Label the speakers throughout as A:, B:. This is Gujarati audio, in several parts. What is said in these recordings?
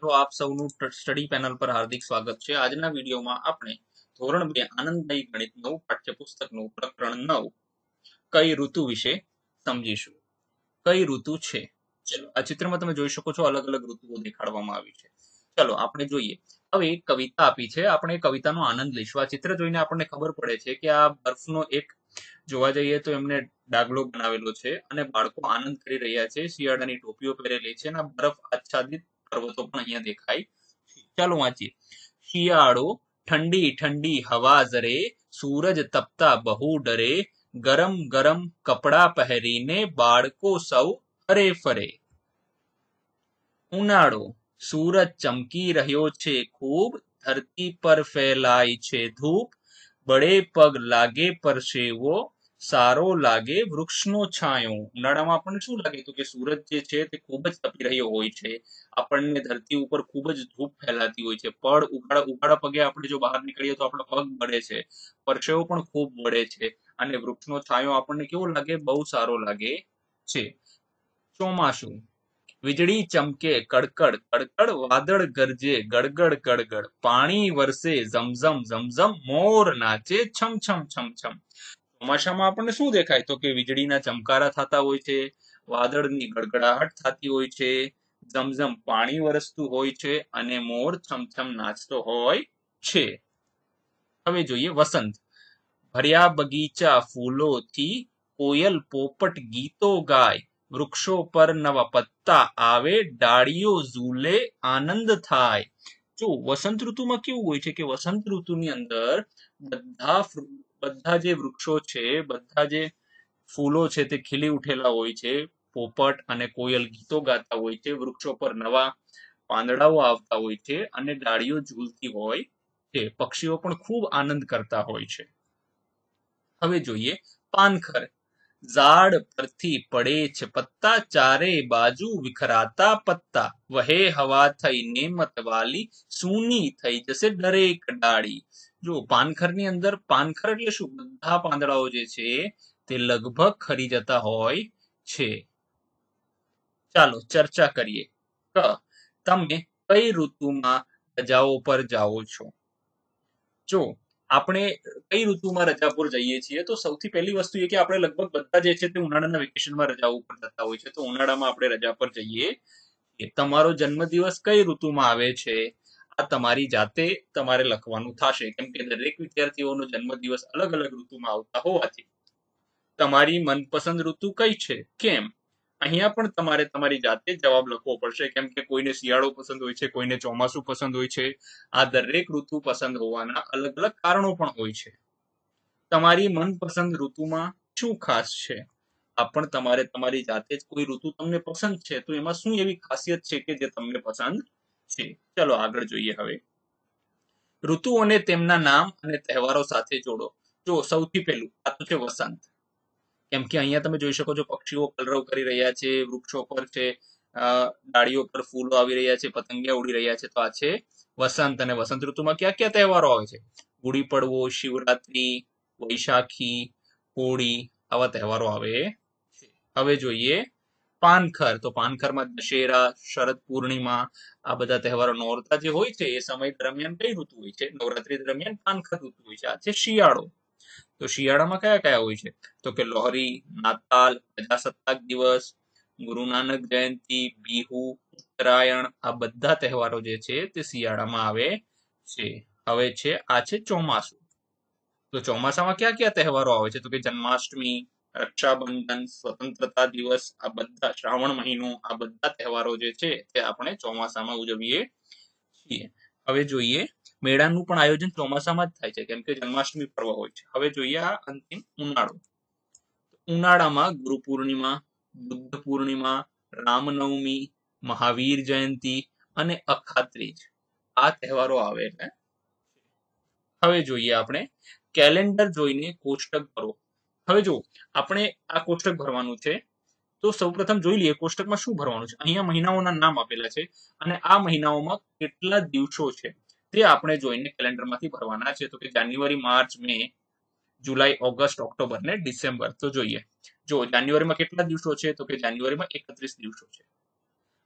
A: મિત્રો, આપ સૌનું સ્ટડી પેનલ પર હાર્દિક સ્વાગત છે। આજના વિડીયોમાં આપણે ધોરણ 2 આનંદમય ગણિતનું પાઠ્યપુસ્તકનું પ્રકરણ 9 કઈ ઋતુ વિશે સમજીશું। કઈ ઋતુ છે? ચલો, આ ચિત્રમાં તમે જોઈ શકો છો અલગ અલગ ઋતુઓ દેખાડવામાં આવી છે। ચલો આપણે જોઈએ। હવે એક કવિતા આપી છે, આપણે એ કવિતાનો આનંદ લઈશું। આ ચિત્ર જોઈને આપણને ખબર પડે છે કે આ બરફનો એક જોવા જઈએ તો એમને ડાગલો બનાવેલો છે અને બાળકો આનંદ કરી રહ્યા છે। શિયાળાની ટોપીઓ પહેરેલી છે અને બરફ આચ્છાદિત પર્વતો પણ અહીંયા દેખાય છે। ચાલો વાંચીએ। શિયાળો, ઠંડી ઠંડી હવા ઝરે, સૂરજ તપતા બહુ ડરે, ગરમ ગરમ કપડા પહેરીને બાળકો સૌ હરે ફરે। ઉનાળો, સૂરજ ચમકી રહ્યો છે ખૂબ, ધરતી પર ફેલાય છે ધૂપ, બળે પગ લાગે પરસેવો, સારો લાગે વૃક્ષનો છાંયો। ઉનાળામાં આપણને શું લાગે તો કે સૂરજ જે છે તે ખૂબ જ તપી રહ્યો હોય છે, આપણને ધરતી ઉપર ખૂબ જ ધૂપ ફેલાતી હોય છે, પડ ઉઘાડા પગે આપણે જો બહાર નીકળીએ તો આપણો પગ બળે છે, પરસેવો પણ ખૂબ બળે છે અને વૃક્ષનો છાંયો આપણને કેવો લાગે? બહુ સારો લાગે છે। ચોમાસું, વીજળી ચમકે કડકડ કડકડ, વાદળ ગરજે ગડગડ ગડગડ, પાણી વરસે ઝમઝમ ઝમઝમ, મોર નાચે છમ છમ છમ છમ। ચોમાસામાં આપણને શું દેખાય તો કે વીજળીના ચમકારા થતા હોય છે, વાદળની ગડગડાહટ થતી હોય છે, ઝમઝમ પાણી વરસતું હોય છે અને મોર છમછમ નાચતો હોય છે। હવે જોઈએ વસંત। ભર્યા બગીચા ફૂલોથી, કોયલ પોપટ ગીતો ગાય, વૃક્ષો પર નવા પત્તા આવે, ડાળીઓ ઝૂલે આનંદ થાય। જો વસંત ઋતુમાં કેવું હોય છે કે વસંત ઋતુની અંદર બધા જે વૃક્ષો છે, બધા જે ફૂલો છે તે ખીલી ઉઠેલા હોય છે, પોપટ અને કોયલ ગીતો ગાતા હોય છે, વૃક્ષો પર નવા પાંદડાઓ આવતા હોય છે અને ડાળીઓ ઝૂલતી હોય છે, પક્ષીઓ પણ ખૂબ આનંદ કરતા હોય છે। હવે જોઈએ પાનખર। ઝાડ પરથી પડે છે પત્તા, ચારે બાજુ વિખરાતા પત્તા, વહે હવા થઈને મતવાલી, સૂની થઈ જશે દરેક ડાળી। જો પાનખરની અંદર, પાનખર એટલે શું? બધા પાંદડાઓ જે છે તે લગભગ ખરી જતા હોય છે। ચાલો ચર્ચા કરીએ। તમે કઈ ઋતુમાં રજાઓ પર જાઓ છો? જો આપણે કઈ ઋતુમાં રજા પર જઈએ છીએ તો સૌથી પહેલી વસ્તુ એ કે આપણે લગભગ બધા જે છે તે ઉનાળાના વેકેશનમાં રજાઓ પર જતા હોય છે, તો ઉનાળામાં આપણે રજા પર જઈએ। તમારો જન્મદિવસ કઈ ઋતુમાં આવે છે આ તમારી જાતે તમારે લખવાનું થશે, કેમ કે દરેક વિદ્યાર્થીઓનો જન્મદિવસ અલગ અલગ ઋતુમાં આવતા હોવાથી તમારી મનપસંદ ઋતુ કઈ છે, કેમ, અહીંયા પણ તમારે તમારી જાતે જવાબ લખવો પડશે, કેમ કે કોઈને શિયાળો પસંદ હોય છે, કોઈને ચોમાસું પસંદ હોય છે। આ દરેક ઋતુ પસંદ હોવાના અલગ અલગ કારણો પણ હોય છે। તમારી મનપસંદ ઋતુમાં શું ખાસ છે આ પણ તમારે તમારી જાતે જ, કોઈ ઋતુ તમને પસંદ છે તો એમાં શું એવી ખાસિયત છે કે જે તમને પસંદ છે। ચલો આગળ જોઈએ। હવે ઋતુઓને તેમના નામ અને તહેવારો સાથે જોડો। જો સૌથી પહેલું આ તો છે વસંત, કેમ કે અહીંયા તમે જોઈ શકો છો પક્ષીઓ કલરવ કરી રહ્યા છે, વૃક્ષો પર છે ડાળીઓ પર ફૂલો આવી રહ્યા છે, પતંગિયા ઉડી રહ્યા છે, તો આ છે વસંત। અને વસંત ઋતુમાં ક્યાં ક્યાં તહેવારો આવે છે? ગુડી પડવો, શિવરાત્રી, વૈશાખી, હોળી, આવા તહેવારો આવે છે। હવે જોઈએ પાનખર। તો પાનખરમાં દશેરા, શરદ પૂર્ણિમા, આ બધા તહેવારો, નોરતા જે હોય છે એ સમય દરમિયાન કઈ ઋતુ હોય છે? નવરાત્રી દરમિયાન પાનખર ઋતુ હોય છે। આ છે શિયાળો। તો શિયાળામાં કયા કયા હોય છે તો કે લોહરી, નાતાલ, પ્રજાસત્તાક દિવસ, ગુરુ નાનક જયંતિ, બિહુ, ઉત્તરાયણ, આ બધા તહેવારો જે છે તે શિયાળામાં આવે છે। હવે છે આ છે ચોમાસું। તો ચોમાસામાં ક્યાં ક્યાં તહેવારો આવે છે તો કે જન્માષ્ટમી, રક્ષાબંધન, સ્વતંત્રતા દિવસ, આ બધા, શ્રાવણ મહિનો, આ બધા તહેવારો જે છે તે આપણે ચોમાસામાં ઉજવીએ છીએ। હવે જોઈએ મેળાનું પણ આયોજન ચોમાસામાં જ થાય છે, કેમ કે જન્માષ્ટમી પર્વ હોય છે। હવે જોઈએ આ અંતિમ ઉનાળો। ઉનાળામાં ગુરુ પૂર્ણિમા, બુદ્ધ પૂર્ણિમા, રામનવમી, મહાવીર જયંતિ અને અખાત્રીજ, આ તહેવારો આવે છે। હવે જોઈએ આપણે કેલેન્ડર જોઈને કોષ્ટક ભરો। હવે જો આપણે આ કોષ્ટક ભરવાનું છે તો સૌપ્રથમ જોઈ લઈએ કોષ્ટકમાં શું ભરવાનું છે। અહીંયા મહિનાઓના નામ આપેલા છે અને આ મહિનાઓમાં કેટલા દિવસો છે તે આપણે જોઈને કેલેન્ડરમાંથી ભરવાના છે। તો કે January, March, May, July, August, October ને ડિસેમ્બર। તો જોઈએ, જો જાન્યુઆરીમાં કેટલા દિવસો છે તો કે જાન્યુઆરીમાં 31 દિવસો છે,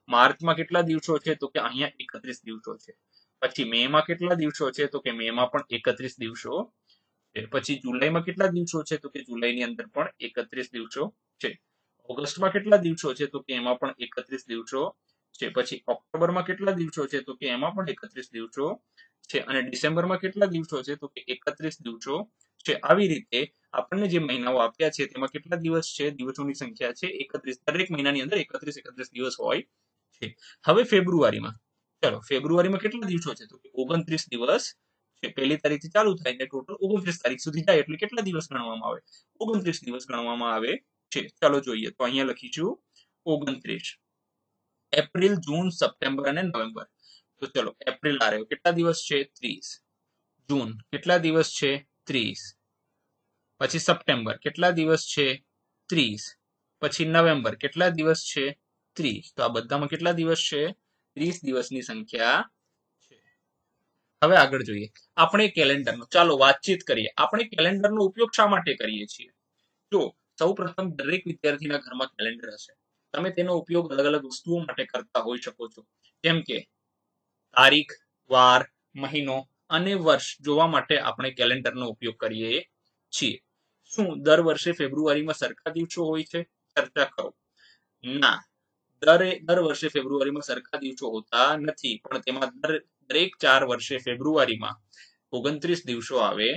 A: માર્ચમાં કેટલા દિવસો છે તો કે અહીંયા 31 દિવસો છે. પછી મે માં કેટલા દિવસો છે તો કે મે માં પણ 31 દિવસો છે. પછી જુલાઈમાં કેટલા દિવસો છે તો કે જુલાઈની અંદર પણ 31 દિવસો છે. ઓગસ્ટમાં કેટલા દિવસો છે તો કે એમાં પણ 31 દિવસો છે. પછી ઓક્ટોબરમાં કેટલા દિવસો છે તો કે એમાં પણ 31 દિવસો છે. અને ડિસેમ્બરમાં કેટલા દિવસો છે તો કે 31 દિવસો છે. આવી રીતે આપણને જે મહિનાઓ આપ્યા છે તેમાં કેટલા દિવસ છે, દિવસોની સંખ્યા છે 31. દરેક મહિનાની અંદર 31 દિવસ હોય છે. હવે ફેબ્રુઆરીમાં, ચલો ફેબ્રુઆરીમાં કેટલા દિવસો છે તો કે 29 દિવસ છે. 1લી તારીખથી ચાલુ થાય ને ટોટલ 29 તારીખ સુધી જાય એટલે કેટલા દિવસ ગણવામાં આવે? 29 દિવસ ગણવામાં આવે છે. ચાલો જોઈએ, તો અહીંયા લખીશું 29. એપ્રિલ, જૂન, સપ્ટેમ્બર અને નવેમ્બર. તો ચલો એપ્રિલ આ રહ્યો, કેટલા દિવસ છે? 30. જૂન કેટલા દિવસ છે? 30. પછી સપ્ટેમ્બર કેટલા દિવસ છે? 30. પછી નવેમ્બર કેટલા દિવસ છે? 30. તો આ બધામાં કેટલા દિવસ છે? 30 દિવસની સંખ્યા છે. હવે આગળ જોઈએ આપણે કેલેન્ડરનો. ચાલો વાતચીત કરીએ. આપણે કેલેન્ડરનો ઉપયોગ શા માટે કરીએ છીએ? જો સૌપ્રથમ દરેક વિદ્યાર્થીના ઘરમાં કેલેન્ડર હશે. તમે તેનો ઉપયોગ અલગ અલગ વસ્તુઓ માટે કરતા હોઈ શકો છો. જેમ કે તારીખ, વાર, મહિનો અને વર્ષ જોવા માટે આપણે કેલેન્ડરનો ઉપયોગ કરીએ છીએ. શું દર વર્ષે ફેબ્રુઆરીમાં સરખા દિવસો હોય છે? ચર્ચા કરો. ના, દર વર્ષે ફેબ્રુઆરીમાં સરખા દિવસો હોતા નથી, પણ તેમાં દરેક 4 વર્ષે ફેબ્રુઆરીમાં 29 દિવસો આવે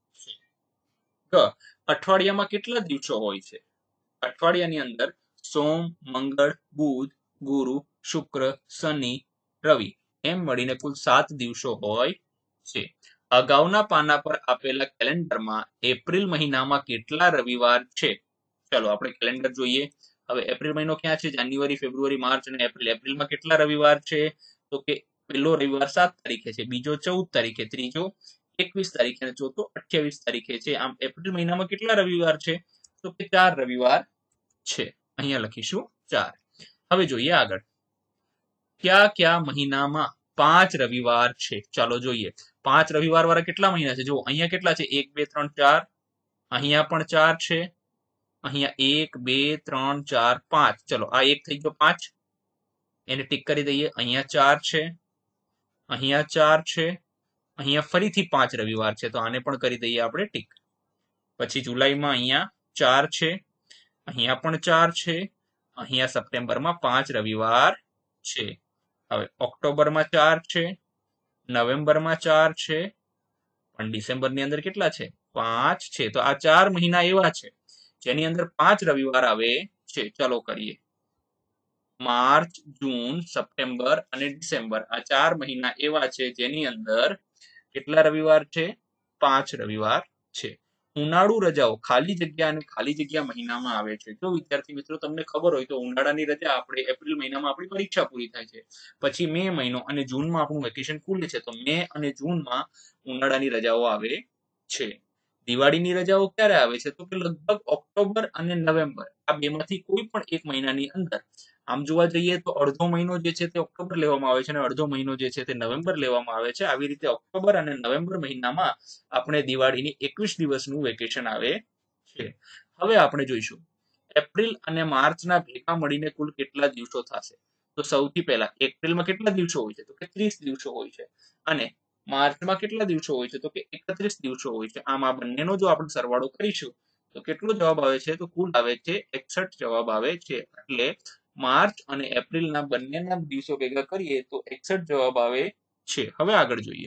A: છે. અઠવાડિયામાં કેટલા દિવસો હોય છે? અઠવાડિયાની અંદર સોમ, મંગળ, બુધ, ગુરુ, શુક્ર, શનિ, રવિ એમ મળીને કુલ 7 દિવસો હોય છે. અગાઉના પાના પર આપેલા કેલેન્ડરમાં એપ્રિલ મહિનામાં કેટલા રવિવાર છે? ચાલો આપણે કેલેન્ડર જોઈએ. હવે એપ્રિલ મહિનો ક્યાં છે? જાન્યુઆરી, ફેબ્રુઆરી, માર્ચ અને એપ્રિલ. એપ્રિલમાં કેટલા રવિવાર છે તો કે પહેલો રવિવાર 7 તારીખે છે, બીજો 14 તારીખે, ત્રીજો 21 તારીખે અને ચોથો 28 તારીખે છે. આમ એપ્રિલ મહિનામાં કેટલા રવિવાર છે તો કે 4 રવિવાર છે. અહીંયા લખીશું 4. હવે જોઈએ આગળ, કયા કયા મહિનામાં 5 રવિવાર છે? ચાલો જોઈએ. 5 રવિવાર વાળા કેટલા મહિના છે? જો અહીંયા કેટલા છે? 1 2 3 4. અહીંયા પણ 4 છે. અહીંયા 1 2 3 4 5. ચલો આ એક થઈ ગયો 5, એને ટીક કરી દઈએ. અહીંયા 4 છે, અહીંયા 4 છે, અહીંયા ફરીથી 5 રવિવાર છે, તો આને પણ કરી દઈએ આપણે ટીક. પછી જુલાઈમાં અહીંયા 4 છે, અહીંયા પણ 4 છે, અહીંયા સપ્ટેમ્બરમાં 5 રવિવાર છે. હવે ઓક્ટોબરમાં 4 છે, નવેમ્બરમાં 4 છે, પણ ડિસેમ્બરની અંદર કેટલા છે? 5 છે. તો આ 4 મહિના એવા છે જેની અંદર 5 રવિવાર આવે છે. ચાલો કરીએ. માર્ચ, જૂન, સપ્ટેમ્બર અને ડિસેમ્બર આ 4 મહિના એવા છે જેની અંદર કેટલા રવિવાર છે? 5 રવિવાર છે. ઉનાળુ રજાઓ ખાલી જગ્યા અને ખાલી જગ્યા મહિનામાં આવે છે. જો વિદ્યાર્થી મિત્રો તમને ખબર હોય તો ઉનાળાની રજા આપણે એપ્રિલ મહિનામાં આપણી પરીક્ષા પૂરી થાય છે. પછી મે મહિનો અને જૂનમાં આપણું વેકેશન ખુલે છે. તો મે અને જૂનમાં ઉનાળાની રજાઓ આવે છે. દિવાળીની રજાઓ ક્યારે આવે છે તો કે લગભગ ઓક્ટોબર અને નવેમ્બર આ બેમાંથી કોઈ પણ એક મહિનાની અંદર. આમ જોવા જઈએ તો અડધો મહિનો જે છે તે ઓક્ટોબર લેવામાં આવે છે અને અડધો મહિનો જે છે તે નવેમ્બર લેવામાં આવે છે. આવી રીતે ઓક્ટોબર અને નવેમ્બર મહિનામાં આપણે દિવાળીની 21 દિવસનું વેકેશન આવે છે. હવે આપણે જોઈશું એપ્રિલ અને માર્ચના ભેગા મળીને કુલ કેટલા દિવસો થશે. તો સૌથી પહેલા એપ્રિલમાં કેટલા દિવસો હોય છે તો કે 30 દિવસો હોય છે અને માર્ચમાં કેટલા દિવસો હોય છે તો કે 31 દિવસો હોય છે. આમ આ બંનેનો જો આપણે સરવાળો કરીશું તો કેટલો જવાબ આવે છે તો કુલ આવે છે 61 જવાબ આવે છે. એટલે માર્ચ અને એપ્રિલના બંનેના દિવસો ભેગા કરીએ તો 61 જવાબ આવે છે. હવે આગળ જોઈએ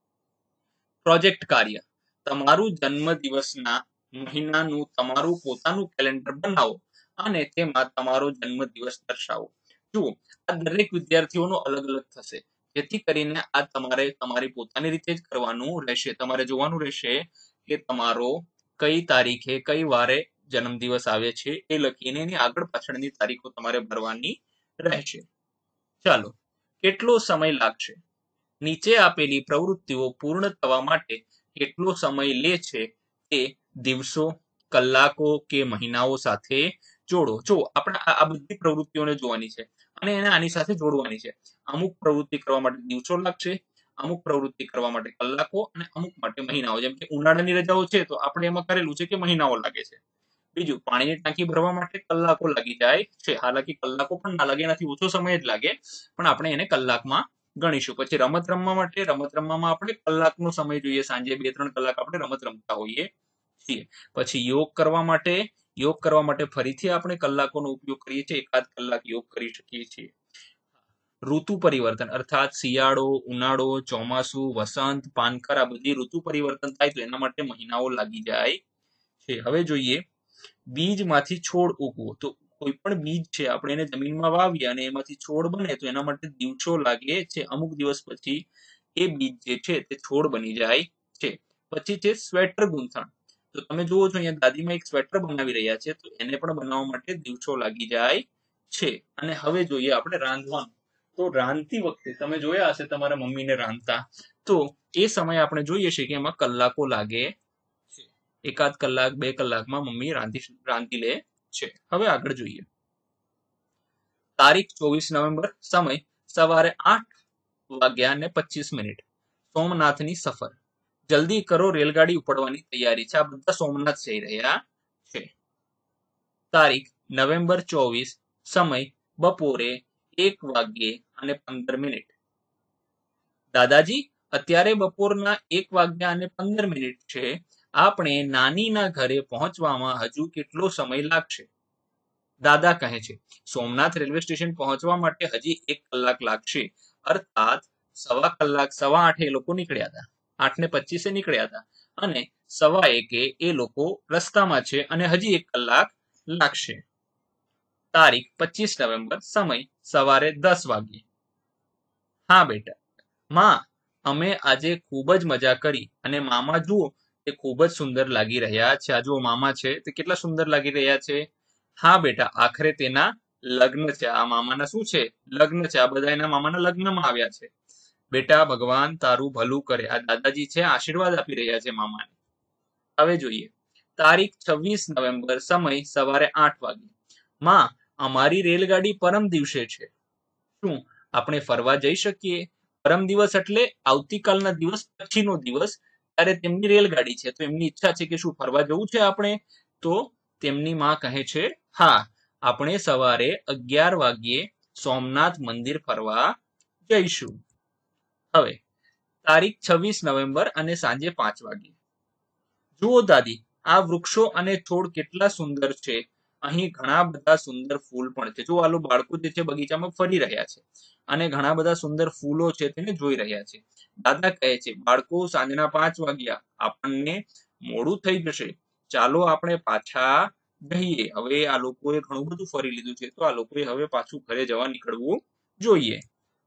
A: પ્રોજેક્ટ કાર્ય. તમારું જન્મદિવસના મહિનાનું તમારું પોતાનું કેલેન્ડર બનાવો અને તેમાં તમારો જન્મદિવસ દર્શાવો. જુઓ આ દરેક વિદ્યાર્થીઓનો અલગ અલગ થશે, જેથી કરીને આ તમારે તમારી પોતાની રીતે જ કરવાનું રહેશે. તમારે જોવાનું રહેશે કે તમારો કઈ તારીખે કઈ વારે જન્મદિવસ આવે છે એ લખીને એની આગળ પાછળની તારીખો તમારે ભરવાની રહેશે. ચાલો, કેટલો સમય લાગશે? નીચે આપેલી પ્રવૃત્તિઓ પૂર્ણ થવા માટે કેટલો સમય લે છે તે દિવસો, કલાકો કે મહિનાઓ સાથે જોડો. જો આપણે આ બધી પ્રવૃત્તિઓને જોવાની છે અને એને આની સાથે જોડવાની છે. અમુક પ્રવૃત્તિ કરવા માટે દિવસો લાગશે, અમુક પ્રવૃત્તિ કરવા માટે કલાકો અને અમુક માટે મહિનાઓ. જેમ કે ઉનાળાની રજાઓ છે તો આપણે એમાં કરેલું છે કે મહિનાઓ લાગે છે. બીજું, પાણીની ટાંકી ભરવા માટે કલાકો લાગી જાય છે. હાલાકી કલાકો પણ ના લાગે, એનાથી ઓછો સમય જ લાગે, પણ આપણે એને કલાકમાં ગણીશું. પછી રમત રમવા માટે, રમત રમવામાં આપણે કલાકનો સમય જોઈએ. સાંજે 2-3 કલાક આપણે રમત રમતા હોઈએ છીએ. પછી યોગ કરવા માટે ફરીથી આપણે કલાકોનો ઉપયોગ કરીએ છીએ. એકાદ કલાક યોગ કરી શકીએ છીએ. ઋતુ પરિવર્તન અર્થાત શિયાળો, ઉનાળો, ચોમાસું, વસંત, પાનખર, આ બધી ઋતુ પરિવર્તન થાય તો એના માટે મહિનાઓ લાગી જાય છે. હવે જોઈએ, બીજમાંથી છોડ ઉગવો. તો કોઈ પણ બીજ છે આપણે એને જમીનમાં વાવીએ અને એમાંથી છોડ બને તો એના માટે દિવસો લાગે છે. અમુક દિવસ પછી એ બીજ જે છે તે છોડ બની જાય છે. પછી છે સ્વેટર ગૂંથણ. તો તમે જુઓ છો અહીંયા દાદીમાં એક સ્વેટર બનાવી રહ્યા છે, તો એને પણ બનાવવા માટે દિવસો લાગી જાય છે. અને હવે જોઈએ આપણે રાંધવાનું. તો રાંધતી વખતે તમે જોયા હશે તમારા મમ્મીને રાંધતા, તો એ સમય આપણે જોઈએ છે કે એમાં કલાકો લાગે છે. એકાદ કલાક 2 કલાકમાં મમ્મી રાંધી લે છે. હવે આગળ જોઈએ, તારીખ 24 નવેમ્બર, સમય સવારે 8:25, સોમનાથની સફર. જલ્દી કરો, રેલગાડી ઉપડવાની તૈયારી છે. આ બધા સોમનાથ જઈ રહ્યા છે. તારીખ નવેમ્બર 24, સમય બપોરે 1:15. દાદાજી, અત્યારે બપોરના 1:15 છે. આપણે નાનીના ઘરે પહોંચવામાં હજુ કેટલો સમય લાગશે? દાદા કહે છે, સોમનાથ રેલવે સ્ટેશન પહોંચવા માટે હજી 1 કલાક લાગશે. અર્થાત 1/4 કલાક, 8:15 એ લોકો નીકળ્યા હતા, 8:25 નીકળ્યા હતા, અને 1:15 એ લોકો રસ્તામાં છે અને હજી 1 કલાક લાગશે. તારીખ 25 નવેમ્બર, સમય સવારે 10 વાગ્યે. હા બેટા, માં, અમે આજે ખૂબ જ મજા કરી અને મામા જુઓ તે ખૂબ જ સુંદર લાગી રહ્યા છે. આ જુઓ મામા છે તે કેટલા સુંદર લાગી રહ્યા છે. હા બેટા, આખરે તેના લગ્ન છે. આ મામાના શું છે? લગ્ન છે. આ બધા એના મામાના લગ્નમાં આવ્યા છે. બેટા, ભગવાન તારું ભલું કરે. આ દાદાજી છે, આશીર્વાદ આપી રહ્યા છે મામાને. હવે જોઈએ, તારીખ 26 નવેમ્બર, સમય સવારે 8 વાગે. માં, અમારી રેલગાડી પરમ દિવસે છે. શું આપણે ફરવા જઈ શકીએ? પરમ દિવસ એટલે આવતીકાલના દિવસ પછીનો દિવસ, ત્યારે તેમની રેલગાડી છે, તો એમની ઈચ્છા છે કે શું ફરવા જવું છે આપણે? તો તેમની માં કહે છે, હા, આપણે સવારે 11 વાગ્યે સોમનાથ મંદિર ફરવા જઈશું. હવે તારીખ 26 નવેમ્બર અને સાંજે 5 વાગે. જુઓ દાદી, આ વૃક્ષો અને છોડ કેટલા સુંદર છે. અહીં ઘણા બધા સુંદર ફૂલ પણ છે. જો આલો બાળકો જે છે બગીચામાં ફરી રહ્યા છે અને ઘણા બધા સુંદર ફૂલો છે તેને જોઈ રહ્યા છે. દાદા કહે છે, બાળકો, સાંજના 5 વાગ્યા, આપણને મોડું થઈ જશે. ચાલો આપણે પાછા જઈએ. હવે આ લોકોએ ઘણું બધું ફરી લીધું છે, તો આ લોકોએ હવે પાછું ઘરે જવા નીકળવું જોઈએ.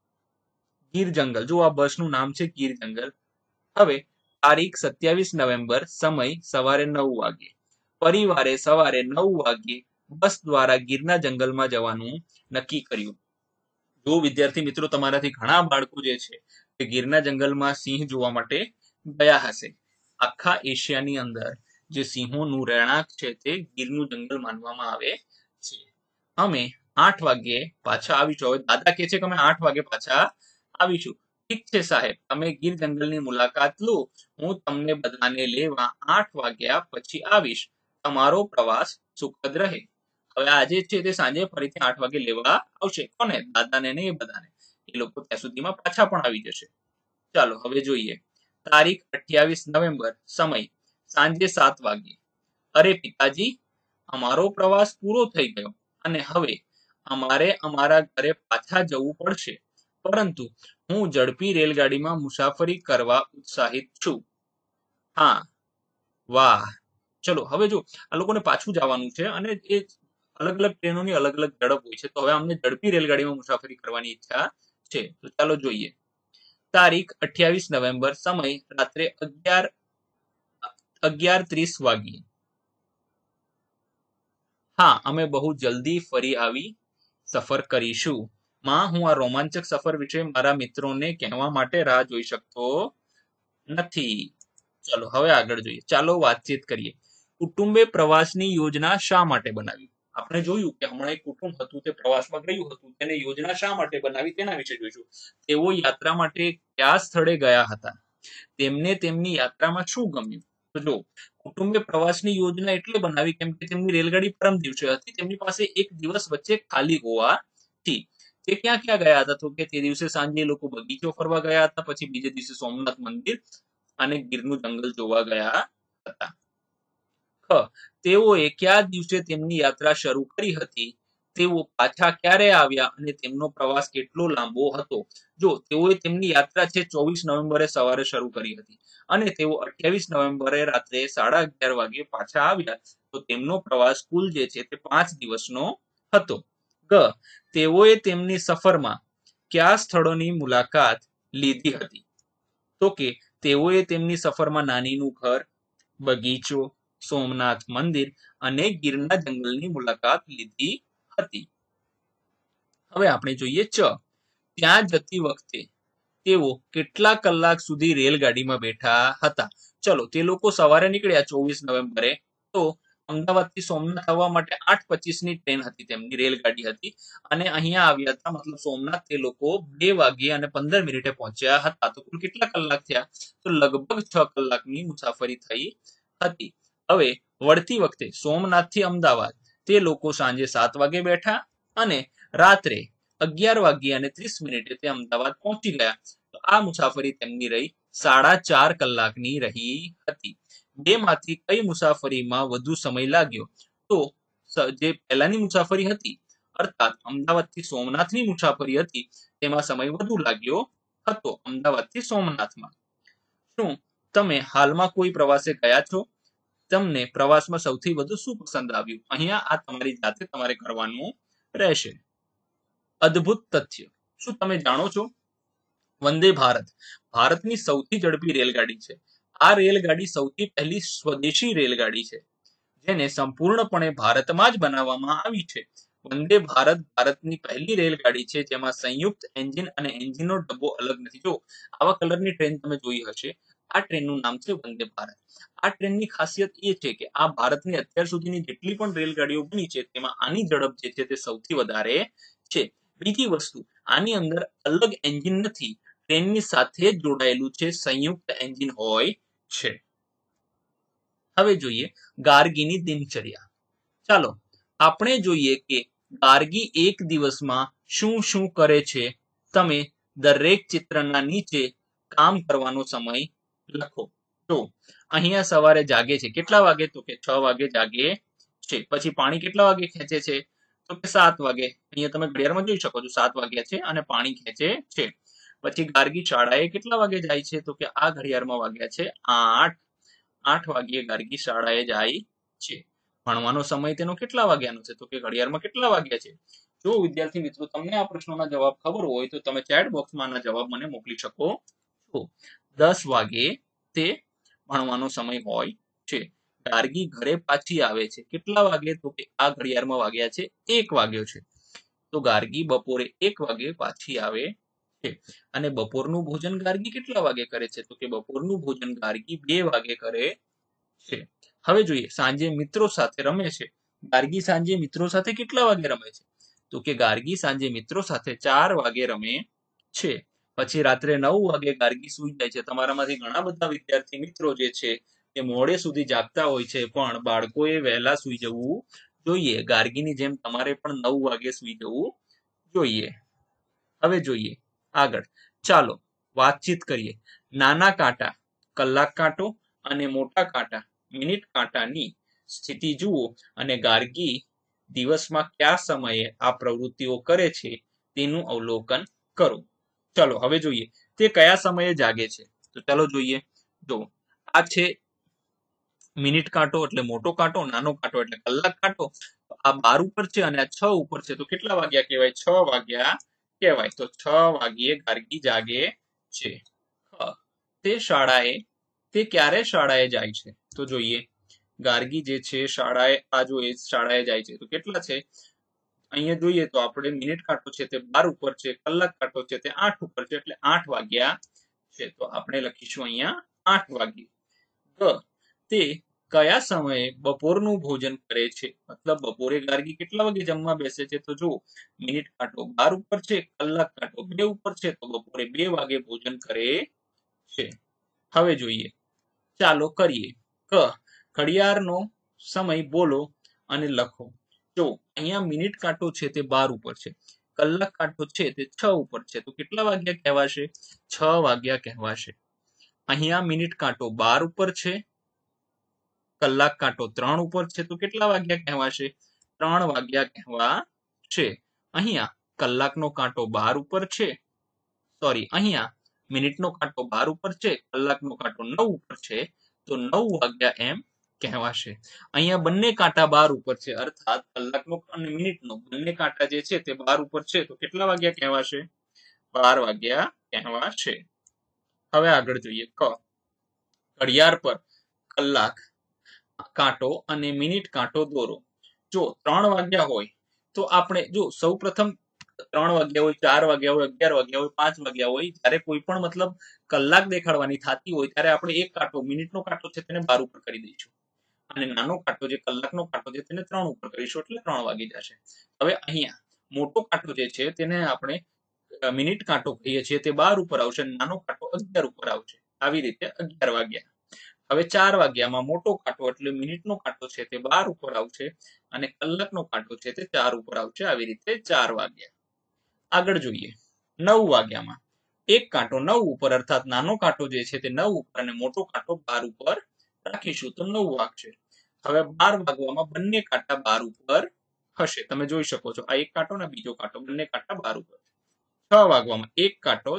A: ગીર જંગલ. જો આ બસનું નામ છે ગીર જંગલ. હવે તારીખ 27 નવેમ્બર, સમય સવારે 9 વાગે. પરિવારે સવારે 9 વાગ્યે બસ દ્વારા ગીરના જંગલમાં જવાનું નક્કી કર્યું. જો વિદ્યાર્થી મિત્રો, તમારાથી ઘણા બાળકો જે છે તે ગીરના જંગલમાં સિંહ જોવા માટે ગયા હશે. આખા એશિયાની અંદર જે સિંહોનું રહેણાંક છે તે ગીરનું જંગલ માનવામાં આવે છે. અમે 8 વાગ્યે પાછા આવીશું. હવે દાદા કહે છે કે અમે 8 વાગે પાછા આવીશું. ઠીક છે સાહેબ, તમે ગીર જંગલની મુલાકાત લો. હું તમને બધાને લેવા 8 વાગ્યા પછી આવીશ. તમારો પ્રવાસ સુખદ રહે. હવે આજે છે તે સાંજે ફરીથી 8 વાગે લેવા આવશે. કોને? દાદાને ને એ બધાને. એ લોકો ત્યાં સુધીમાં પાછા પણ આવી જશે. ચાલો હવે જોઈએ, તારીખ 28 નવેમ્બર, સમય સાંજે 7 વાગે. અરે પિતાજી, અમારો પ્રવાસ પૂરો થઈ ગયો અને હવે અમારે અમારા ઘરે પાછા જવું પડશે, પરંતુ હું ઝડપી રેલગાડીમાં મુસાફરી કરવા ઉત્સાહિત છું. હા, વાહ. ચલો હવે જો, આ લોકોને પાછું જવાનું છે અને એ અલગ અલગ ટ્રેનોની અલગ અલગ ઝડપ હોય છે, તો હવે અમને ઝડપી રેલગાડીમાં મુસાફરી કરવાની ઈચ્છા છે. તો ચાલો જોઈએ, તારીખ 28 નવેમ્બર, સમય રાત્રે 11:30 વાગ્યે. હા, અમે બહુ જલ્દી ફરી આવી સફર કરીશું. માં, હું આ રોમાંચક સફર વિશે મારા મિત્રોને કહેવા માટે રાહ જોઈ શકતો નથી. ચલો હવે આગળ જોઈએ. ચાલો વાતચીત કરીએ. કુટુંબે પ્રવાસની યોજના શા માટે બનાવી? આપણે જોયું કે હમણાં એક કુટુંબ હતું તે પ્રવાસમાં ગયું હતું, તેને યોજના શા માટે બનાવી તેના વિશે જોઈશું. તેઓ યાત્રા માટે કયા સ્થળે ગયા હતા? તેમને તેમની યાત્રામાં શું ગમ્યું? તો જો કુટુંબે પ્રવાસની યોજના એટલે બનાવી કેમ કે તેમની રેલગાડી પરમ દિવસે હતી, તેમની પાસે એક દિવસ વચ્ચે ખાલી હોવાથી તે ક્યાં ક્યાં ગયા હતા, તો કે તે દિવસે સાંજે લોકો બગીચો ફરવા ગયા હતા, પછી બીજે દિવસે સોમનાથ મંદિર અને ગીરનું જંગલ જોવા ગયા હતા. તેઓએ કયા દિવસે તેમની યાત્રા શરૂ કરી હતી, તેઓ પાછા ક્યારે આવ્યા અને તેમનો પ્રવાસ કેટલો લાંબો હતો. જો તેઓએ તેમની યાત્રા છે 24 નવેમ્બરે સવારે શરૂ કરી હતી અને તેઓ 28 નવેમ્બરે રાત્રે 11:30 વાગે પાછા આવ્યા, તો તેમનો પ્રવાસ કુલ જે છે તે 5 દિવસનો હતો. તેઓએ તેમની સફરમાં કયા સ્થળોની મુલાકાત લીધી હતી, તો કે તેઓએ તેમની સફરમાં નાનીનું ઘર, બગીચો, સોમનાથ મંદિર અને ગીરના જંગલની મુલાકાત લીધી હતી. હવે આપણે જોઈએ ત્યાં જતી વખતે તેઓ કેટલા કલાક સુધી રેલગાડીમાં બેઠા હતા. ચલો, તે લોકો સવારે નીકળ્યા 24 નવેમ્બરે, તો અમદાવાદથી સોમનાથ આવવા માટે 8:25ની ટ્રેન હતી, તેમની રેલગાડી હતી અને અહીંયા આવ્યા હતા, મતલબ સોમનાથ તે લોકો 2:15 પહોંચ્યા હતા. તો કુલ કેટલા કલાક થયા, તો લગભગ 6 કલાકની મુસાફરી થઈ હતી. હવે વળતી વખતે સોમનાથથી અમદાવાદ તે લોકો સાંજે 7 વાગે બેઠા અને રાત્રે 11:30 તે અમદાવાદ પહોંચી ગયા. તો આ મુસાફરી તેમની રહી 4.5 કલાકની રહી હતી. બેમાંથી કઈ મુસાફરીમાં વધુ સમય લાગ્યો, તો જે પહેલાની મુસાફરી હતી અર્થાત અમદાવાદથી સોમનાથની મુસાફરી હતી તેમાં સમય વધુ લાગ્યો હતો અમદાવાદથી સોમનાથમાં. શું તમે હાલમાં કોઈ પ્રવાસે ગયા છો? તમને પ્રવાસમાં સૌથી વધુ શું પસંદ આવ્યું? અહીંયા આ તમારી જાતે તમારે કરવાનું રહેશે. અદ્ભુત તથ્ય. શું તમે જાણો છો વંદે ભારત ભારતની સૌથી ઝડપી રેલગાડી છે. આ રેલગાડી સૌથી પહેલી સ્વદેશી રેલગાડી છે જેને સંપૂર્ણપણે ભારતમાં જ બનાવવામાં આવી છે. વંદે ભારત ભારતની પહેલી રેલગાડી છે જેમાં સંયુક્ત એન્જિન અને એન્જિનનો ડબ્બો અલગ નથી. જો આવા કલરની ટ્રેન તમે જોઈ હશે, આ ટ્રેનનું નામ છે વંદે ભારત. આ ટ્રેનની ખાસિયત એ છે કે આ ભારતની અત્યાર સુધીની જેટલી પણ રેલગાડીઓ બની છે તેમાં આની ઝડપ જે છે તે સૌથી વધારે છે. બીજી વસ્તુ, આની અંદર અલગ એન્જિન નથી, ટ્રેનની સાથે જ જોડાયેલું છે, સંયુક્ત એન્જિન હોય છે. હવે જોઈએ ગાર્ગીની દિનચર્યા. ચાલો આપણે જોઈએ કે ગાર્ગી એક દિવસમાં શું શું કરે છે. તમે દરેક ચિત્રના નીચે કામ કરવાનો સમય લખો. તો અહીંયા સવારે જાગે છે, કેટલા વાગે, તો કે 6 વાગે જાગે છે. પછી પાણી કેટલા વાગે ખેંચે છે, તો કે 7 વાગે. અહીંયા તમે ઘડિયાળમાં જોઈ શકો છો 7 વાગ્યા છે અને પાણી ખેંચે છે. પછી ગાર્ગી શાળાએ કેટલા વાગે જાય છે, તો કે આ ઘડિયાળમાં વાગ્યા છે 8 વાગ્યે ગાર્ગી શાળાએ જાય છે. ભણવાનો સમય તેનો કેટલા વાગ્યાનો છે, તો કે ઘડિયાળમાં કેટલા વાગ્યા છે. જો વિદ્યાર્થી મિત્રો તમને આ પ્રશ્નોના જવાબ ખબર હોય તો તમે ચેટ બોક્સમાં આના જવાબ મને મોકલી શકો છો. 10 વાગે તે ભણવાનો સમય હોય છે. ગાર્ગી ઘરે પાછી આવે છે કેટલા વાગે, તો કે આ ઘડિયાળમાં વાગ્યા છે 1 વાગ્યો છે. તો ગાર્ગી બપોરે 1 વાગે પાછી આવે છે. અને બપોરનું ભોજન ગાર્ગી કેટલા વાગે કરે છે, તો કે બપોરનું ભોજન ગાર્ગી 2 વાગે કરે છે. હવે જોઈએ સાંજે મિત્રો સાથે રમે છે. ગાર્ગી સાંજે મિત્રો સાથે કેટલા વાગે રમે છે, તો કે ગાર્ગી સાંજે મિત્રો સાથે 4 વાગે રમે છે. પછી રાત્રે 9 વાગે ગાર્ગી સૂઈ જાય છે. તમારામાંથી ઘણા બધા વિદ્યાર્થી મિત્રો જે છે એ મોડે સુધી જાગતા હોય છે, પણ બાળકોએ વહેલા સૂઈ જવું જોઈએ. ગાર્ગીની જેમ તમારે પણ 9 વાગે સૂઈ જવું જોઈએ. હવે જોઈએ આગળ. ચાલો વાતચીત કરીએ. નાના કાંટા કલાક કાંટો અને મોટા કાંટા મિનિટ કાંટાની સ્થિતિ જુઓ અને ગાર્ગી દિવસમાં કયા સમયે આ પ્રવૃત્તિઓ કરે છે તેનું અવલોકન કરો. ચલો હવે જોઈએ તે કયા સમયે જાગે છે. તો ચાલો જોઈએ. જો આ છે મિનિટ કાંટો એટલે મોટો કાંટો, નાનો કાંટો એટલે કલાક કાંટો. આ 12 ઉપર છે અને આ 6 ઉપર છે, તો કેટલા વાગ્યા કહેવાય, 6 વાગ્યા કહેવાય. તો 6 વાગ્યે ગાર્ગી જાગે છે. તે ક્યારે શાળાએ જાય છે, તો જોઈએ ગાર્ગી જે છે શાળાએ શાળાએ જાય છે. તો કેટલા છે અહીંયા જોઈએ તો આપણે મિનિટ કાંટો છે તે 12 ઉપર છે, કલાક કાંટો છે તે 8 ઉપર છે, એટલે 8 વાગ્યા છે. તો આપણે લખીશું અહીંયા 8 વાગ્યે. તે કયા સમયે બપોરનું ભોજન કરે છે, મતલબ બપોરે ગાર્ગી કેટલા વાગે જમવા બેસે છે. તો જો મિનિટ કાંટો 12 ઉપર છે, કલાક કાંટો 2 ઉપર છે, તો બપોરે 2 વાગે ભોજન કરે છે. હવે જોઈએ ચાલો કરીએ. ક ઘડિયાળનો સમય બોલો અને લખો. જો અહીંયા મિનિટ કાંટો છે તે 12 ઉપર છે, કલાક કાંટો છે તે 6 ઉપર છે, તો કેટલા વાગ્યા કહેવાશે? 6 વાગ્યા કહેવાશે. અહીંયા મિનિટ કાંટો 12 ઉપર છે, કલાક કાંટો 3 ઉપર છે, તો કેટલા વાગ્યા કહેવાશે? 3 વાગ્યા કહેવાશે. અહીંયા કલાકનો કાંટો 12 ઉપર છે, સોરી, અહીંયા મિનિટનો કાંટો 12 ઉપર છે, કલાકનો કાંટો 9 ઉપર છે, તો 9 વાગ્યા એમ કહેવાશે. અહીંયા બંને કાંટા 12 ઉપર છે, અર્થાત કલાકનો અને મિનિટનો બંને કાંટા જે છે તે 12 ઉપર છે, તો કેટલા વાગ્યા કહેવાશે? 12 વાગ્યા કહેવાશે. હવે આગળ જોઈએ. ક ઘડિયાળ પર કલાક કાંટો અને મિનિટ કાંટો દોરો. જો 3 વાગ્યા હોય તો આપણે જો સૌપ્રથમ 3 વાગ્યા હોય, 4 વાગ્યા હોય, 11 વાગ્યા હોય, 5 વાગ્યા હોય, જ્યારે કોઈ પણ મતલબ કલાક દેખાડવાની થતી હોય ત્યારે આપણે એક કાંટો મિનિટનો કાંટો છે તેને 12 ઉપર કરી દઈશું, અને નાનો કાંટો જે કલાકનો કાંટો છે તેને 3 ઉપર કરીશું, એટલે 3 વાગી જશે. હવે અહીંયા મોટો કાંટો જે છે તેને આપણે મિનિટ કાંટો કહીએ છીએ, તે 12 ઉપર આવશે, નાનો કાંટો 11 ઉપર આવશે. આવી રીતે 11 વાગ્યા. હવે 4 વાગ્યામાં મોટો કાંટો એટલે મિનિટનો કાંટો છે તે 12 ઉપર આવશે, અને કલાકનો કાંટો છે તે 4 ઉપર આવશે. આવી રીતે 4 વાગ્યા. આગળ જોઈએ. 9 વાગ્યામાં એક કાંટો 9 ઉપર, અર્થાત નાનો કાંટો જે છે તે 9 ઉપર અને મોટો કાંટો 12 ઉપર રાખીશું, તો 9 વાગશે. હવે 12 વાગવામાં બંને કાંટા 12 ઉપર હશે. તમે જોઈ શકો છો, આ એક કાંટો ને બીજો કાંટો, બંને કાંટા 12 ઉપર. 6 વાગવામાં એક કાંટો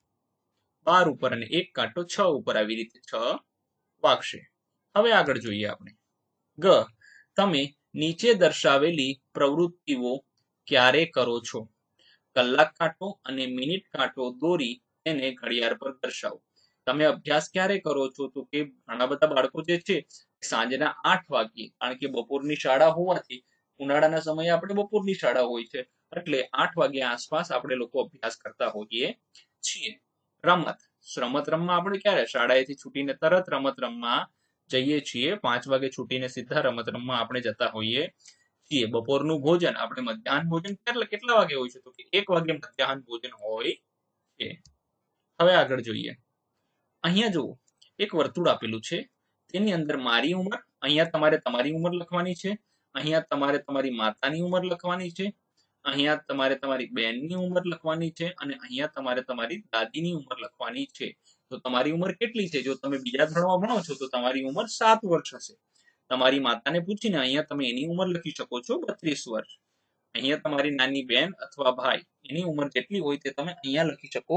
A: 12 ઉપર અને એક કાંટો 6 ઉપર, આવી રીતે 6 વાગશે. હવે આગળ જોઈએ આપણે. ગ તમે નીચે દર્શાવેલી પ્રવૃત્તિઓ ક્યારે કરો છો? કલાક કાંટો અને મિનિટ કાંટો દોરી તેને ઘડિયાળ પર દર્શાવો. તમે અભ્યાસ ક્યારે કરો છો? તો કે ઘણા બધા બાળકો જે છે સાંજના 8 વાગ્યે, કારણ કે બપોરની શાળા હોવાથી ઉનાળાના સમયે આપણે બપોરની શાળા હોય છે, એટલે 8 વાગ્યા આસપાસ આપણે લોકો અભ્યાસ કરતા હોઈએ છીએ. રમત રમવા આપણે ક્યારે? શાળાએથી છૂટીને તરત રમત રમવા જઈએ છીએ. 5 વાગે છૂટીને સીધા રમત રમવા આપણે જતા હોઈએ છીએ. બપોરનું ભોજન આપણે મધ્યાહન ભોજન કેટલા વાગે હોય છે? તો કે 1 વાગે મધ્યાહન ભોજન હોય છે. હવે આગળ જોઈએ. અહીંયા જુઓ, એક વર્તુળ આપેલું છે, તેની અંદર મારી ઉંમર, અહીંયા તમારે તમારી ઉંમર લખવાની છે, અહીંયા તમારે તમારી માતાની ઉંમર લખવાની છે, અહીંયા તમારે તમારી બહેનની ઉંમર લખવાની છે, અને અહીંયા તમારે તમારી દાદીની ઉંમર લખવાની છે. તો તમારી ઉંમર કેટલી છે? જો તમે બીજા ધોરણમાં ભણો છો તો તમારી ઉંમર 7 વર્ષ હશે. તમારી માતાને પૂછીને અહીંયા તમે એની ઉંમર લખી શકો છો 32 વર્ષ. અહીંયા તમારી નાની બહેન અથવા ભાઈ એની ઉંમર જેટલી હોય તે તમે અહીંયા લખી શકો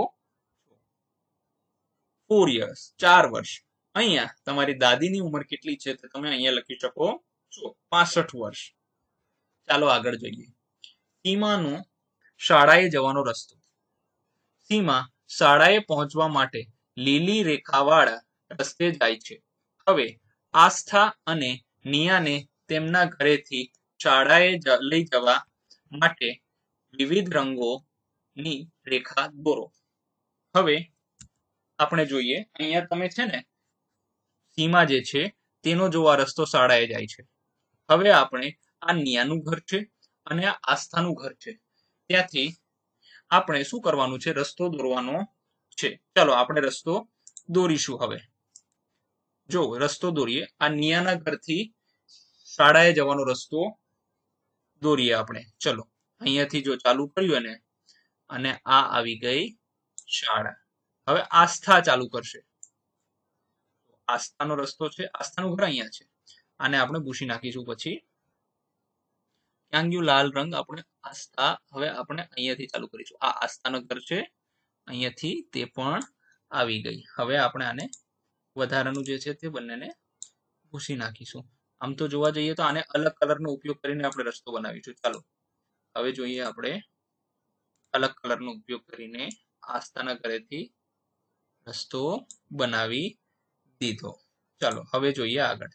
A: 4 years, 4 વર્ષ. અહીંયા તમારી દાદીની ઉંમર કેટલી છે તે તમે અહીંયા લખી શકો છો 65 વર્ષ. ચાલો આગળ જોઈએ. સીમાનો શાળાએ જવાનો રસ્તો. સીમા શાળાએ પહોંચવા માટે લીલી રેખાવાળા રસ્તે જાય છે. હવે આસ્થા અને નિયાને તેમના ઘરેથી શાળાએ લઈ જવા માટે વિવિધ રંગોની રેખા દોરો. હવે આપણે જોઈએ, અહીંયા તમે છે ને સીમા જે છે તેનો જો આ રસ્તો શાળાએ જાય છે. હવે આપણે આ નિયાનું ઘર છે અને આ આસ્થાનું ઘર છે, ત્યાંથી આપણે શું કરવાનું છે? રસ્તો દોરવાનો છે. ચાલો આપણે રસ્તો દોરીશું. હવે જો રસ્તો દોરીએ, આ નિયાના ઘરથી શાળાએ જવાનો રસ્તો દોરીએ આપણે. ચલો અહીંયાથી જો ચાલુ કર્યું અને આ આવી ગઈ શાળા. હવે આસ્થા ચાલુ કરશે. આસ્થાનો રસ્તો છે, આસ્થાનું ઘર અહીંયા છે, આને આપણે ભૂસી નાખીશું. પછી ક્યાં ગયું લાલ રંગ? આપણે આસ્થા. હવે આપણે અહીંયાથી ચાલુ કરીશું. આ આસ્થાનું ઘર છે, અહીંયાથી તે પણ આવી ગઈ. હવે આપણે આને વધારાનું જે છે તે બંનેને ભૂસી નાખીશું. આમ તો જોવા જઈએ તો આને અલગ કલરનો ઉપયોગ કરીને આપણે રસ્તો બનાવીશું. ચાલો હવે જોઈએ, આપણે અલગ કલરનો ઉપયોગ કરીને આસ્થાના ઘરેથી રસ્તો બનાવી દીધો. ચાલો હવે જોઈએ આગળ.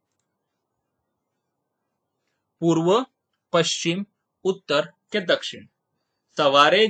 A: પૂર્વ, પશ્ચિમ, ઉત્તર કે દક્ષિણ? સવારે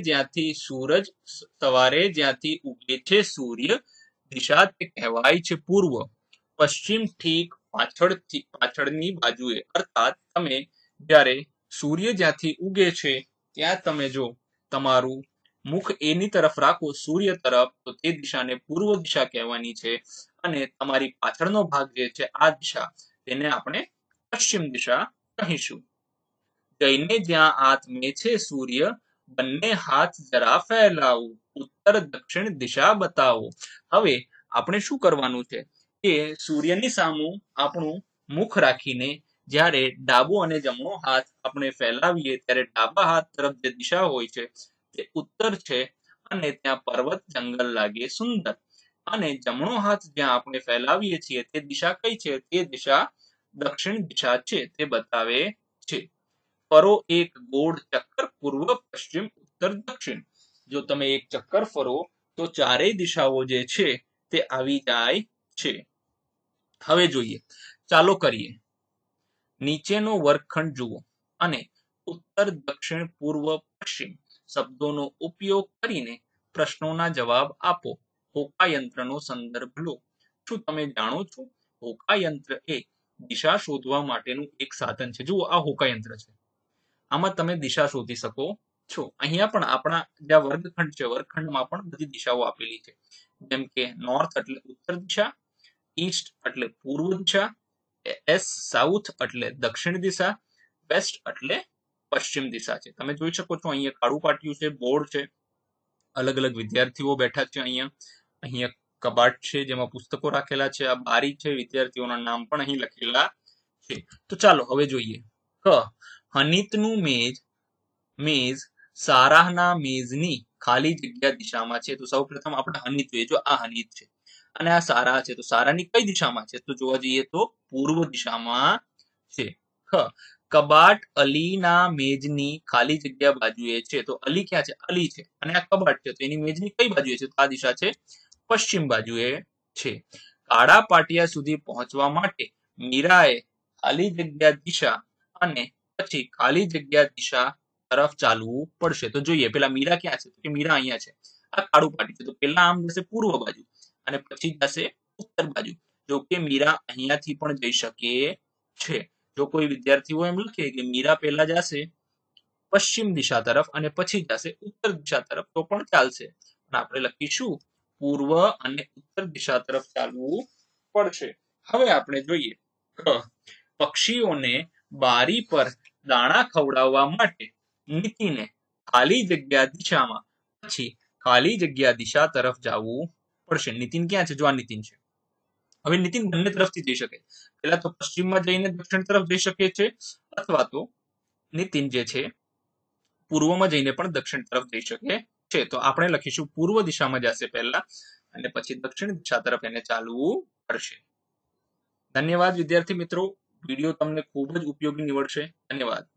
A: જ્યાંથી ઉગે છે સૂર્ય દિશા તે કહેવાય છે પૂર્વ. પશ્ચિમ ઠીક પાછળની બાજુએ, અર્થાત તમે જ્યારે સૂર્ય જ્યાંથી ઉગે છે ત્યાં તમે જો તમારું મુખ એની તરફ રાખો સૂર્ય તરફ તો તે દિશાને પૂર્વ દિશા કહેવાની છે અને તમારી પાછળનો ભાગ જે છે આ દિશા તેને આપણે પશ્ચિમ દિશા કહીશું. જઈને જ્યાં આત્મે છે સૂર્ય બંને હાથ જરા ફેલાવો ઉત્તર દક્ષિણ દિશા બતાવો. હવે આપણે શું કરવાનું છે કે સૂર્યની સામુ આપણું મુખ રાખીને જ્યારે ડાબો અને જમણો હાથ આપણે ફેલાવીએ ત્યારે ડાબા હાથ તરફ જે દિશા હોય છે તે ઉત્તર છે અને ત્યાં પર્વત જંગલ લાગે સુંદર અને જમણો હાથ જ્યાં આપણે ફેલાવીએ છીએ તે દિશા કઈ છે તે દિશા દક્ષિણ દિશા છે તે બતાવે છે. ફરો એક ગોળ ચક્કર પૂર્વ પશ્ચિમ ઉત્તર દક્ષિણ. જો તમે એક ચક્કર ફરો તો ચારેય દિશાઓ જે છે તે આવી જાય છે. હવે જોઈએ, ચાલો કરીએ. નીચેનો વર્ગખંડ જુઓ અને ઉત્તર દક્ષિણ પૂર્વ પશ્ચિમ શબ્દોનો ઉપયોગ કરીને પ્રશ્નોના જવાબ આપો. હોકાયંત્રનો સંદર્ભ લો. શું તમે જાણો છો હોકાયંત્ર એ દિશા શોધવા માટેનું એક સાધન છે. જુઓ આ હોકાયંત્ર છે, આમાં તમે દિશા શોધી શકો છો. અહીંયા પણ આપણા જે વર્ગખંડ છે વર્ગખંડમાં પણ બધી દિશાઓ આપેલી છે, જેમ કે નોર્થ એટલે ઉત્તર દિશા, ઈસ્ટ એટલે પૂર્વ દિશા, એસ સાઉથ એટલે દક્ષિણ દિશા, વેસ્ટ એટલે પશ્ચિમ દિશા છે. તમે જોઈ શકો છો અહીંયા કાળું પાટિયું છે, બોર્ડ છે, અલગ અલગ વિદ્યાર્થીઓ બેઠા છે. અહીંયા કબાટ છે જેમાં પુસ્તકો રાખેલા છે, આ બારી છે, વિદ્યાર્થીઓના નામ પણ અહીં લખેલા છે. તો ચાલો હવે જોઈએ. હનિતનું મેજ સારાહના મેજની ખાલી જગ્યા દિશામાં છે. તો સૌપ્રથમ આપણે હનિત જોઈએ. જો આ હનિત છે અને આ સારા છે, તો સારાની કઈ દિશામાં છે? તો જોવા જઈએ તો પૂર્વ દિશામાં છે. કબાટ અલીના મેજની ખાલી જગ્યા બાજુએ છે. તો અલી ક્યાં છે? અલી છે અને આ કબાટ છે, તો એની મેજની કઈ બાજુએ છે? તો આ દિશા છે પશ્ચિમ બાજુએ છે. કાળા પાટિયા સુધી પહોંચવા માટે મીરાએ ખાલી જગ્યા દિશા અને પછી ખાલી જગ્યા દિશા તરફ ચાલવું પડશે. તો જોઈએ પેલા મીરા ક્યાં છે? તો મીરા અહીંયા છે, આ કાળું પાટિયું છે, તો પેલા આમ જશે પૂર્વ બાજુ અને પછી જશે ઉત્તર બાજુ. જો કે મીરા અહીંયાથી પણ જઈ શકે છે. જો કોઈ વિદ્યાર્થીઓ એમ લખે કે મીરા પહેલા જશે પશ્ચિમ દિશા તરફ અને પછી જશે ઉત્તર દિશા તરફ તો પણ ચાલશે, પણ આપણે લખીશું પૂર્વ અને ઉત્તર દિશા તરફ ચાલવું પડશે. હવે આપણે જોઈએ પક્ષીઓને બારી પર દાણા ખવડાવવા માટે નીતિને ખાલી જગ્યા દિશામાં પછી ખાલી જગ્યા દિશા તરફ જવું પડશે. નીતિન ક્યાં છે? જો આ નીતિન છે. હવે નીતિન બંને તરફથી જઈ શકે, પેલા તો પશ્ચિમમાં જઈને દક્ષિણ તરફ જઈ શકે છે અથવા તો નીતિન જે છે પૂર્વમાં જઈને પણ દક્ષિણ તરફ જઈ શકે છે. તો આપણે લખીશું પૂર્વ દિશામાં જશે પહેલા અને પછી દક્ષિણ દિશા તરફ એને ચાલવું પડશે. ધન્યવાદ વિદ્યાર્થી મિત્રો, વિડીયો તમને ખૂબ જ ઉપયોગી નીવડશે. ધન્યવાદ.